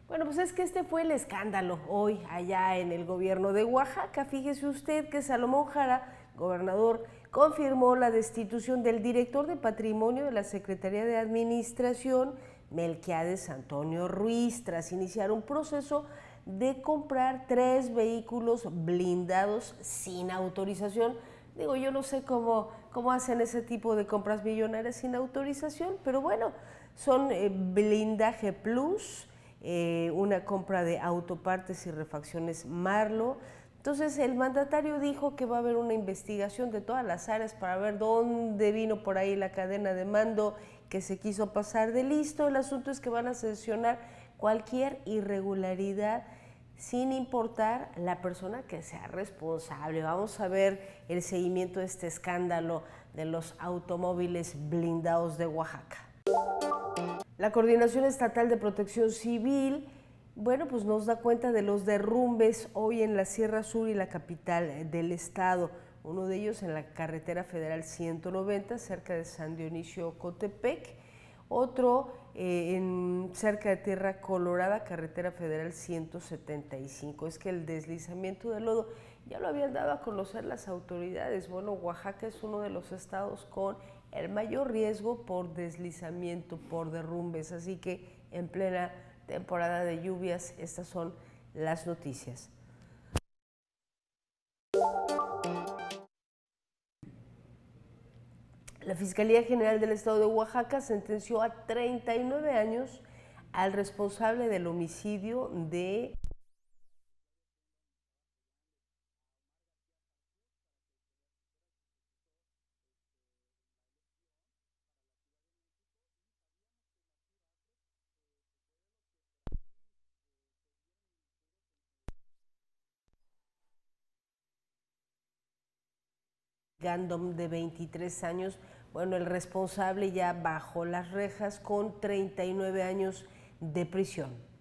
Bueno, pues es que este fue el escándalo hoy allá en el gobierno de Oaxaca. Fíjese usted que Salomón Jara, gobernador, confirmó la destitución del director de patrimonio de la Secretaría de Administración, Melquiades Antonio Ruiz, tras iniciar un proceso de comprar 3 vehículos blindados sin autorización. Digo, yo no sé cómo hacen ese tipo de compras millonarias sin autorización, pero bueno, son blindaje plus, una compra de autopartes y refacciones Marlo. Entonces el mandatario dijo que va a haber una investigación de todas las áreas para ver dónde vino por ahí la cadena de mando que se quiso pasar de listo. El asunto es que van a sancionar cualquier irregularidad sin importar la persona que sea responsable. Vamos a ver el seguimiento de este escándalo de los automóviles blindados de Oaxaca. La Coordinación Estatal de Protección Civil, bueno, pues nos da cuenta de los derrumbes hoy en la Sierra Sur y la capital del estado. Uno de ellos en la carretera federal 190, cerca de San Dionisio Cotepec. Otro cerca de Tierra Colorada, carretera federal 175. Es que el deslizamiento de lodo ya lo habían dado a conocer las autoridades. Bueno, Oaxaca es uno de los estados con el mayor riesgo por deslizamiento, por derrumbes, así que en plena temporada de lluvias estas son las noticias. La Fiscalía General del Estado de Oaxaca sentenció a 39 años al responsable del homicidio de Gandom, de 23 años. Bueno, el responsable ya bajó las rejas con 39 años de prisión.